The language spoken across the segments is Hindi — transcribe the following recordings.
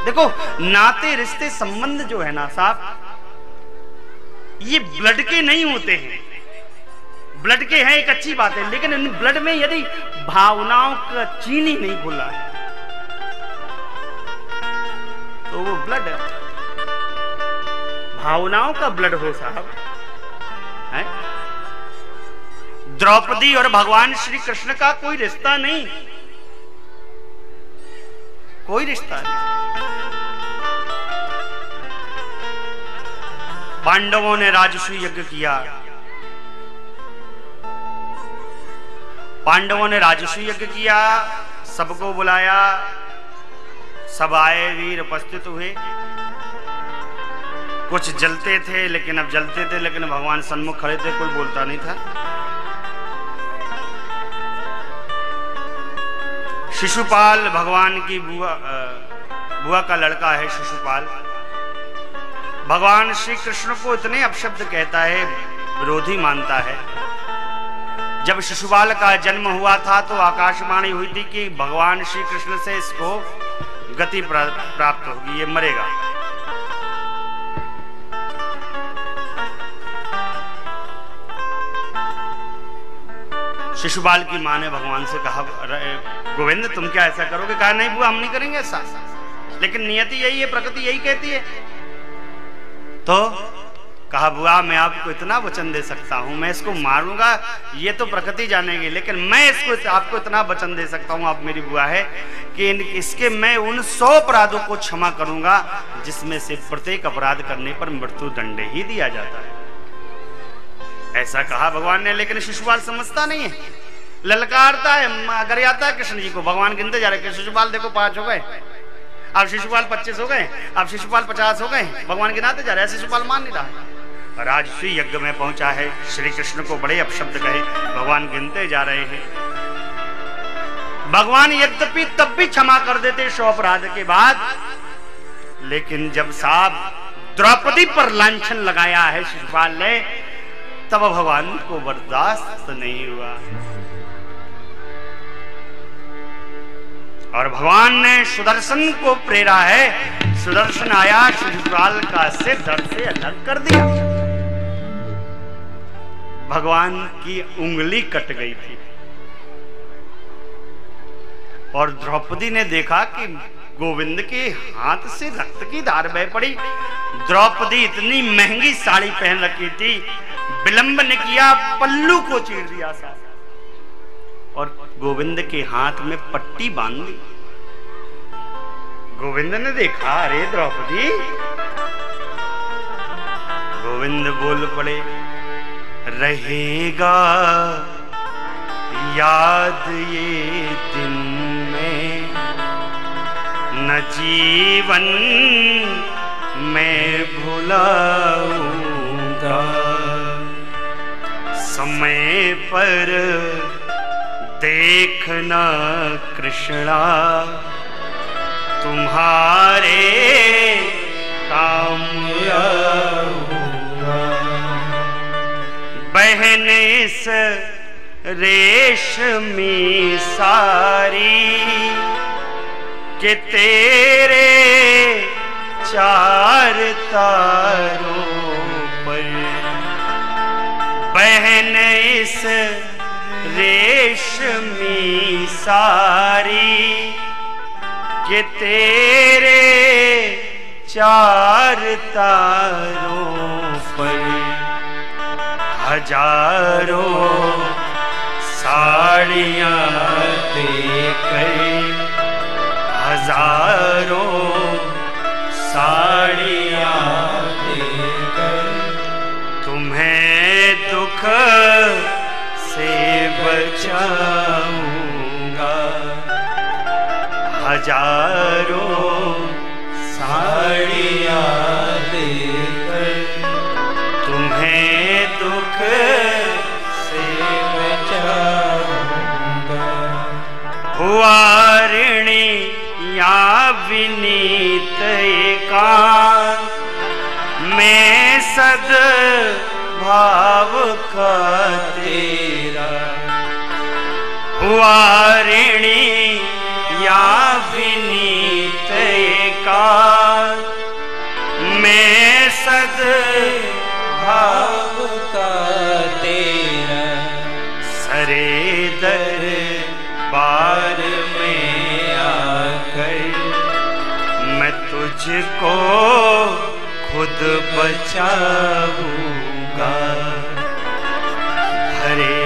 देखो नाते रिश्ते संबंध जो है ना साहब, ये ब्लड के नहीं होते हैं। ब्लड के हैं एक अच्छी बात है, लेकिन इन ब्लड में यदि भावनाओं का चीनी नहीं घुला है तो वो ब्लड है, भावनाओं का ब्लड हो साहब है। द्रौपदी और भगवान श्री कृष्ण का कोई रिश्ता नहीं, कोई रिश्ता नहीं। पांडवों ने राजसूय यज्ञ किया, पांडवों ने राजसूय यज्ञ किया, सबको बुलाया, सब आए, वीर उपस्थित हुए। कुछ जलते थे लेकिन अब जलते थे, लेकिन भगवान सन्मुख खड़े थे, कोई बोलता नहीं था। शिशुपाल भगवान की बुआ का लड़का है शिशुपाल, भगवान श्री कृष्ण को इतने अपशब्द कहता है, विरोधी मानता है। जब शिशुपाल का जन्म हुआ था तो आकाशवाणी हुई थी कि भगवान श्री कृष्ण से इसको गति प्राप्त होगी, ये मरेगा। शिशुपाल की मां ने भगवान से कहा, गोविंद तुम क्या ऐसा करोगे? कहा नहीं बुआ, हम नहीं करेंगे ऐसा, लेकिन नियति यही है, प्रकृति यही कहती है। तो कहा बुआ मैं आपको इतना वचन दे सकता हूं, मैं इसको मारूंगा ये तो प्रकृति जानेगी, लेकिन मैं इसको आपको इतना वचन दे सकता हूं, आप मेरी बुआ है, कि इसके मैं उन 100 अपराधों को क्षमा करूंगा जिसमें से प्रत्येक अपराध करने पर मृत्यु दंड ही दिया जाता है। ऐसा कहा भगवान ने, लेकिन शिशुपाल समझता नहीं है, ललकारता है, अगर आता है कृष्ण जी को। भगवान गिनते जा रहे, शिशुपाल देखो 5 हो गए, अब शिशुपाल 25 हो गए, अब शिशुपाल 50 हो गए, भगवान गिनाते जा रहे, शिशुपाल मान नहीं रहा। राजसूय यज्ञ में पहुंचा है, श्री कृष्ण को बड़े अपशब्द कहे, भगवान गिनते जा रहे हैं। भगवान यद्यपि तब भी क्षमा कर देते 100 अपराध के बाद, लेकिन जब साहब द्रौपदी पर लांछन लगाया है शिशुपाल ने, तब भगवान को बर्दाश्त नहीं हुआ और भगवान ने सुदर्शन को प्रेरा है। सुदर्शन आया, शिशुपाल का सिर धड़ से अलग कर दिया। भगवान की उंगली कट गई थी और द्रौपदी ने देखा कि गोविंद के हाथ से रक्त की धार बह पड़ी। द्रौपदी इतनी महंगी साड़ी पहन रखी थी, विलंब ने किया, पल्लू को चीर दिया साहब और गोविंद के हाथ में पट्टी बांध दी। गोविंद ने देखा, अरे द्रौपदी, गोविंद बोल पड़े, रहेगा याद ये दिन में, न जीवन में भुलाऊंगा, समय पर देखना कृष्णा तुम्हारे काम आऊंगा। बहन इस रेशमी सारी के तेरे 4 तारों पर, बहन इस रेशमी सारी के तेरे 4 तारों पर, हजारों साड़ियां देकर, हजारों साड़ियां देकर, तुम्हें दुख से बचाऊंगा, हजारों साड़ियां देकर, तुम्हें दुख से बचाऊंगा। हुआ ऋणी या विनीत एकांत में सद भाव का तेरा, हुआ ऋणी या विनीत का मैं सद भाव का तेरा सरे दरबार में आकर मैं तुझको खुद बचाऊंगा। हरे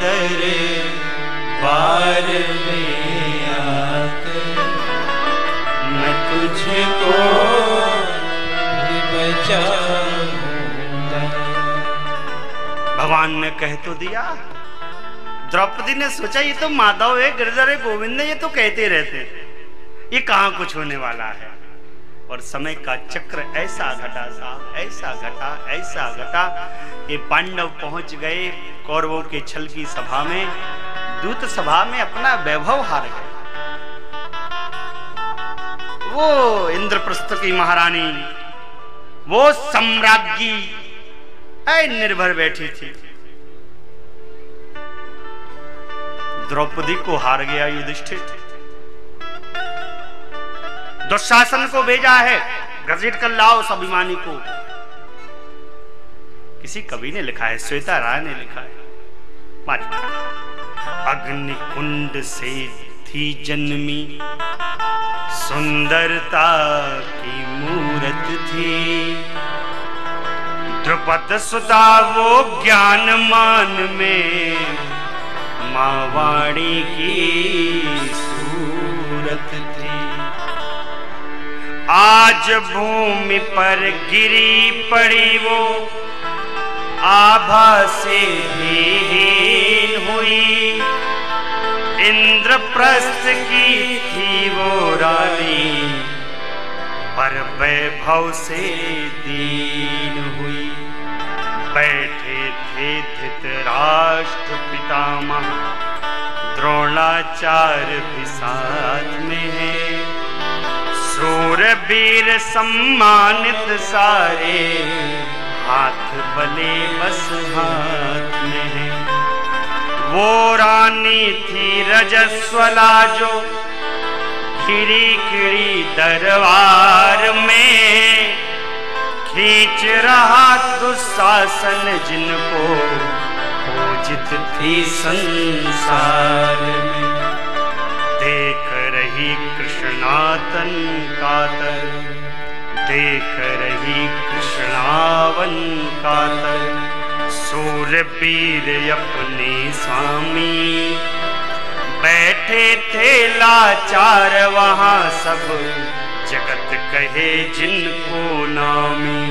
दरबार में आकर मैं तुझको बचाऊंगा। भगवान ने कह तो दिया। द्रौपदी ने सोचा ये तो माधव है, गिरधर है, गोविंद है, ये तो कहते रहते, ये कहां कुछ होने वाला है। और समय का चक्र ऐसा घटा साहब, ऐसा घटा, ऐसा घटा कि पांडव पहुंच गए कौरवों के छल की सभा में, दूत सभा में अपना वैभव हार गए। वो इंद्रप्रस्थ की महारानी, वो सम्राज्ञी निर्भर बैठी थी, द्रौपदी को हार गया युधिष्ठिर। दुशासन को भेजा है, घसीट कर लाओ उस अभिमानी को। किसी कवि ने लिखा है, श्वेता राय ने लिखा है, अग्नि कुंड से थी जन्मी सुंदरता की मूरत थी, द्रुपद सुधा वो ज्ञान मान में मावाणी की सूरत थी। आज भूमि पर गिरी पड़ी वो आभा से हीन हुई, इंद्रप्रस्थ की थी वो रानी पर वैभव से दीन हुई। बैठे थे धृतराष्ट्र पितामह, द्रोणाचार्य भी साथ में है, शूरवीर सम्मानित सारे, हाथ बले बस हाथ में है। वो रानी थी रजस्वला जो खिड़ी खिड़ी दरबार में खींच रहा दुशासन, जिनको पूजित थी संसार में। देख रही कृष्णातन कातर, देख रही कृष्णावन कातर, शूरवीर अपने स्वामी बैठे थे लाचार वहां सब, जगत कहे जिनको नामी।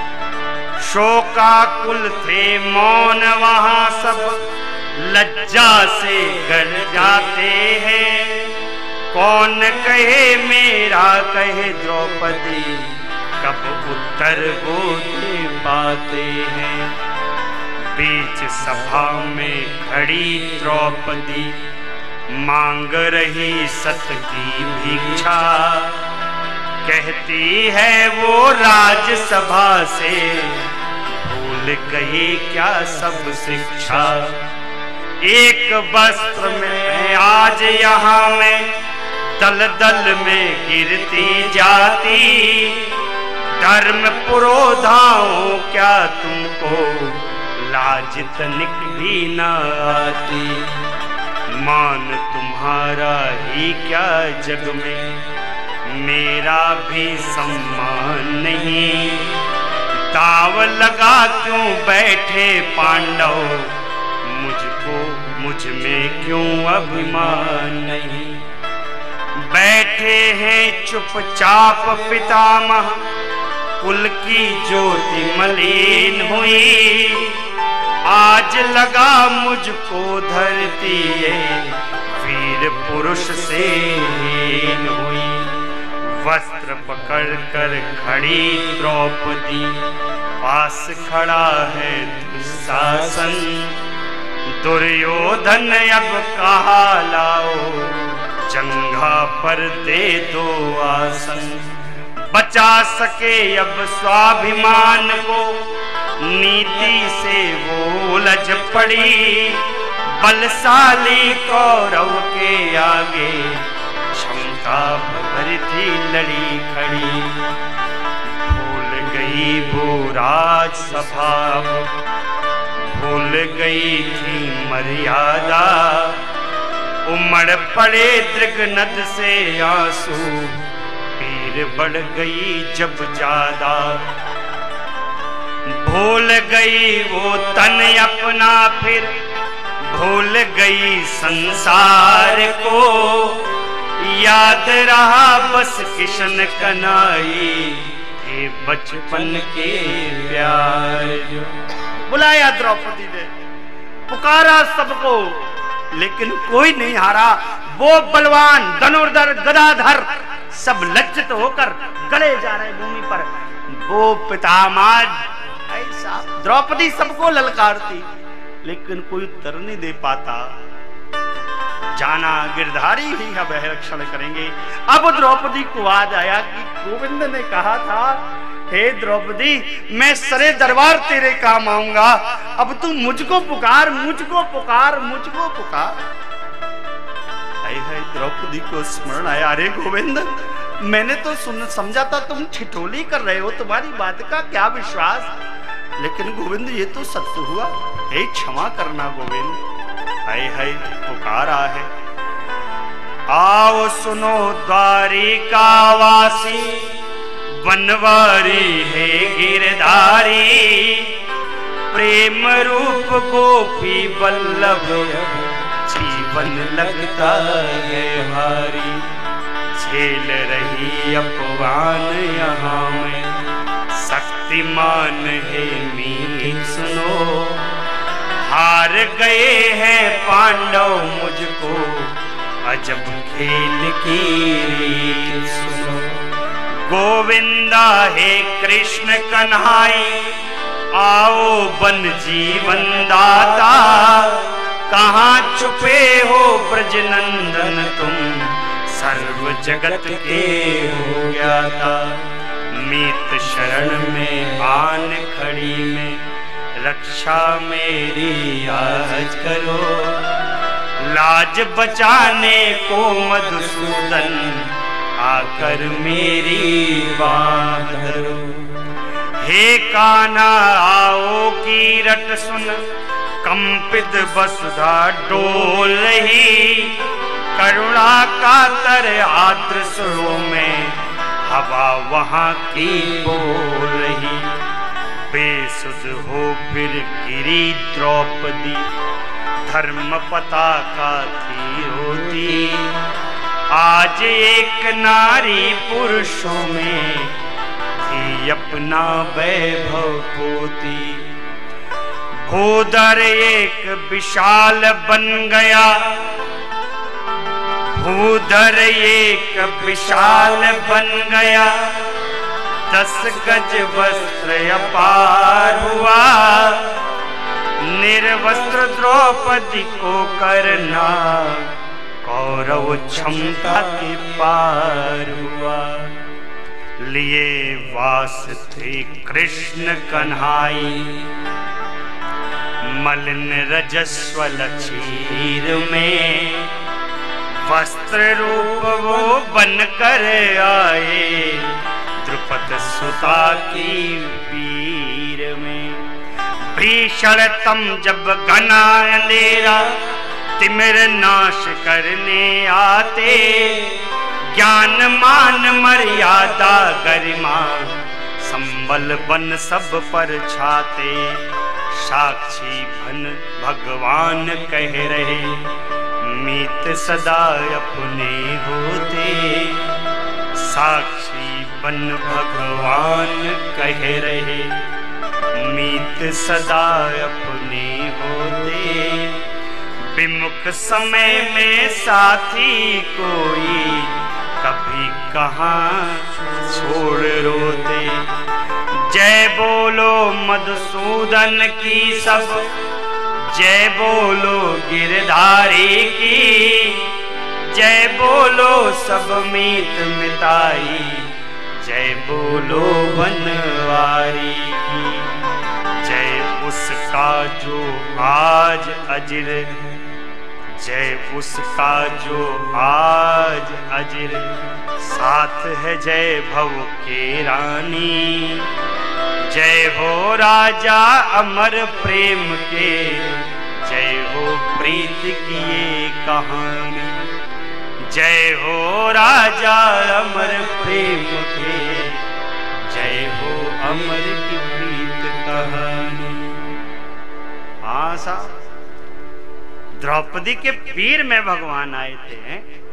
शोकाकुल थे मौन वहां सब, लज्जा से गर जाते हैं, कौन कहे मेरा कहे द्रौपदी, कब उत्तर वो दे पाते हैं। बीच सभा में खड़ी द्रौपदी मांग रही सत की भिक्षा, कहती है वो राजसभा से भूल गई क्या सब शिक्षा। एक वस्त्र में आज यहाँ में दल दल में गिरती जाती, धर्म पुरोधाओं क्या तुमको लाज तनिक भी न आती। मान तुम्हारा ही क्या जग में, मेरा भी सम्मान नहीं। दाव लगा क्यों बैठे पांडव, मुझको मुझ में क्यों अभिमान नहीं। बैठे हैं चुपचाप पितामह, कुल की ज्योति मलिन हुई। आज लगा मुझको धरती वीर पुरुष से हीन हुई। वस्त्र पकड़ कर खड़ी द्रौपदी, पास खड़ा है दुशासन। दुर्योधन अब कहा लाओ, जंघा पर दे दो आसन। बचा सके अब स्वाभिमान को, नीति से वो उलझ पड़ी। बलशाली कौरव के आगे क्षमता भरी हमारी थी लड़ी खड़ी। भूल गई वो राजसभा, भूल गई थी मर्यादा। उमड़ पड़े दृगनद से आंसू, पीर बढ़ गई जब ज्यादा। भूल गई वो तन अपना, फिर भूल गई संसार को। याद रहा बस किशन कन्हई, थे बचपन के प्यार जो। बुलाया द्रौपदी ने, पुकारा सबको, लेकिन कोई नहीं हारा। वो बलवान धनुर्धर गदाधर सब लज्जित होकर गले जा रहे भूमि पर। वो पितामह ऐसा, द्रौपदी सबको ललकारती, लेकिन कोई उत्तर नहीं दे पाता। जाना गिरधारी ही अभयरक्षण करेंगे। अब द्रौपदी को याद आया कि गोविंद ने कहा था, हे द्रौपदी मैं सरे दरबार तेरे काम आऊंगा, अब तू मुझको पुकार, मुझको पुकार, मुझको पुकार। द्रौपदी को स्मरण आया, अरे गोविंद मैंने तो समझा था तुम ठिठोली कर रहे हो, तुम्हारी बात का क्या विश्वास, लेकिन गोविंद ये तो सत्य हुआ। हे क्षमा करना गोविंद। हाय हाय पुकारा है। आओ सुनो द्वारिका वासी, बनवारी है गिरधारी। प्रेम रूप गोपी वल्लभ, जीवन लगता है भारी। झेल रही अपमान यहाँ में, शक्तिमान है मीत सुनो। हार गए हैं पांडव मुझको, अजब खेल की रीत सुनो। गोविंदा हे कृष्ण कन्हई, आओ बन जीवन दाता। कहाँ छुपे हो ब्रजनंदन तुम, सर्व जगत के हो ज्ञाता। मीत शरण में आन खड़ी में, रक्षा मेरी आज करो। लाज बचाने को मधुसूदन, आकर मेरी बात धरो। हे कान्हा आओ की रट सुन, कंपित वसुधा डोल ही। करुणा का तर आद्र सुरों में, हवा वहां की बोल ही। बेसुध हो फिर गिरी द्रौपदी, धर्म पताका थी रोती। आज एक नारी पुरुषों में, थी अपना वैभव पोती। भूधर एक विशाल बन गया, भूधर एक विशाल बन गया। 10 गज वस्त्र अपार हुआ, निर्वस्त्र द्रौपदी को करना, कौरव क्षमता के पार हुआ। लिए वास थे कृष्ण कन्हई, मलिन रजस्वल क्षीर में। वस्त्र रूप वो बनकर आए, द्रुपद सुता की पीर में। भीषण तम जब घना अंधेरा, तिमिर नाश करने आते। ज्ञान मान मर्यादा गरिमा, संबल बन सब पर छाते। साक्षी बन भगवान कह रहे, मीत सदा अपने होते। साक्षी बन भगवान कह रहे, मीत सदा अपने होते। विमुख समय में साथी कोई, कभी कहाँ छोड़ रोते। जय बोलो मधुसूदन की सब, जय बोलो गिरधारी की। जय बोलो सब मीत मिताई, जय बोलो बनवारी की। जय उसका जो आज अजिर, जय उसका जो आज अजर साथ है, जय भव के रानी। जय हो राजा अमर प्रेम के, जय हो प्रीत की ये कहानी। जय हो राजा अमर प्रेम के, जय हो अमर की प्रीत कहानी। हाँ साहब, द्रौपदी के पीर में भगवान आए थे।